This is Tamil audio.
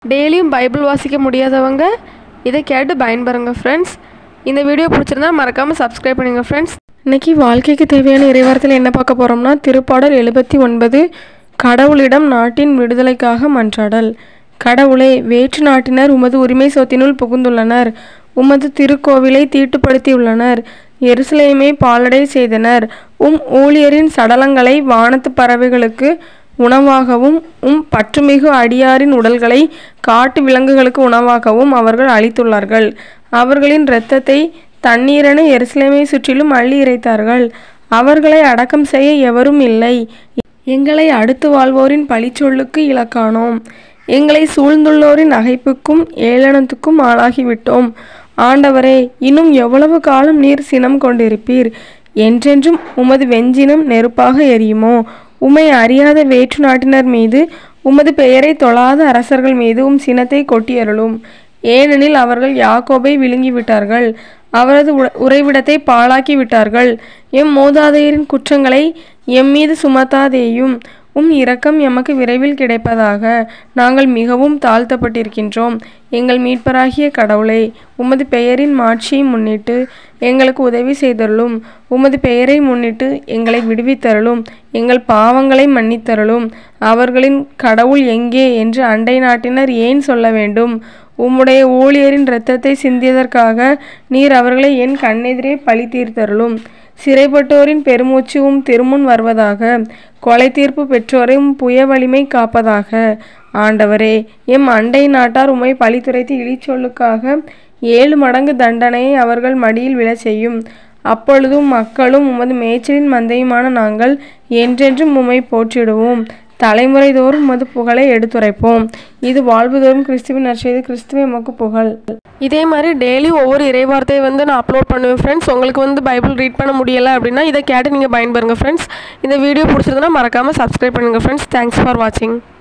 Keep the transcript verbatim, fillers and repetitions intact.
டெய்லியும் பைபிள் வாசிக்க முடியாதவங்க இதை கேட்டு பயன்பெறுங்க ஃப்ரெண்ட்ஸ். இந்த வீடியோ பிடிச்சிருந்தா மறக்காமல் சப்ஸ்கிரைப் பண்ணுங்க ஃப்ரெண்ட்ஸ். இன்றைக்கி வாழ்க்கைக்கு தேவையான இறைவார்த்தையில் என்ன பார்க்க போகிறோம்னா, திருப்பாடல் எழுபத்தி ஒன்பது, கடவுளிடம் நாட்டின் விடுதலைக்காக மன்றாடல். கடவுளே, வேற்று நாட்டினர் உமது உரிமை சொத்தினுள் புகுந்துள்ளனர், உமது திருக்கோவிலை தீட்டுப்படுத்தியுள்ளனர், எருசலேமை பாழடை செய்தனர். உம் ஊழியரின் சடலங்களை வானத்து பறவைகளுக்கு உணவாகவும் உம் பற்றுமிகு அடியாரின் உடல்களை காட்டு விலங்குகளுக்கு உணவாகவும் அவர்கள் அளித்துள்ளார்கள். அவர்களின் இரத்தத்தை தண்ணீரென எருசலேமை சுற்றிலும் அள்ளி இறைத்தார்கள். அவர்களை அடக்கம் செய்ய எவரும் இல்லை. எங்களை அடுத்து வாழ்வோரின் பழிச்சொல்லுக்கு இலக்கானோம். எங்களை சூழ்ந்துள்ளோரின் நகைப்புக்கும் ஏளனத்துக்கும் ஆளாகிவிட்டோம். ஆண்டவரே, இன்னும் எவ்வளவு காலம் நீர் சினம் கொண்டிருப்பீர்? என்றென்றும் உமது வெஞ்சினம் நெருப்பாக எரியுமோ? உம்மை அறியாத வேற்று நாட்டினர் மீது, உமது பெயரை தொழாத அரசர்கள் மீது உம் சினத்தை கொட்டியருளும். ஏனெனில் அவர்கள் யாக்கோபை விழுங்கிவிட்டார்கள், அவரது உறைவிடத்தை பாழாக்கி விட்டார்கள். எம் மூதாதையரின் குற்றங்களை எம் மீது சுமத்தாதேயும். உம் இரக்கம் எமக்கு விரைவில் கிடைப்பதாக. நாங்கள் மிகவும் தாழ்த்தப்பட்டிருக்கின்றோம். எங்கள் மீட்பராகிய கடவுளே, உமது பெயரின் மாட்சியை முன்னிட்டு எங்களுக்கு உதவி செய்தருளும். உமது பெயரை முன்னிட்டு எங்களை விடுவித்தருளும். எங்கள் பாவங்களை மன்னித்தருளும். அவர்களின் கடவுள் எங்கே என்று அண்டை நாட்டினர் ஏன் சொல்ல வேண்டும்? உம்முடைய ஊழியரின் இரத்தத்தை சிந்தியதற்காக நீர் அவர்களை என் கண்ணெதிரே பழி தீர்த்தருளும். சிறைப்பட்டோரின் பெருமூச்சு உம் திருமுன் வருவதாக. கொலை தீர்ப்பு பெற்றோரை உம் புய வலிமை காப்பதாக. ஆண்டவரே, எம் அண்டை நாட்டார் உம்மை பழித்துரைத்து இழிச்சொல்லுக்காக ஏழு மடங்கு தண்டனையை அவர்கள் மடியில் விழச் செய்யும். அப்பொழுதும் மக்களும் உமது மேய்ச்சலின் மந்தையுமான நாங்கள் என்றென்றும் உம்மை போற்றிடுவோம். தலைமுறை தோறும் உமது புகழை எடுத்துரைப்போம். இது வாழ்வுதோறும் கிறிஸ்துவின் நற்செய்தி. கிறிஸ்துவே உமக்கு புகழ். இதே மாதிரி டெய்லி ஒவ்வொரு இறைவார்த்தையை வந்து நான் அப்லோட் பண்ணுவேன் ஃப்ரெண்ட்ஸ். உங்களுக்கு வந்து பைபிள் ரீட் பண்ண முடியலை அப்படின்னா இதை கேட்டு நீங்கள் பயன்பெறுங்க ஃப்ரெண்ட்ஸ். இந்த வீடியோ பிடிச்சிருந்தனா மறக்காமல் சப்ஸ்கிரைப் பண்ணுங்கள் ஃப்ரெண்ட்ஸ். தேங்க்ஸ் ஃபார் வாட்சிங்.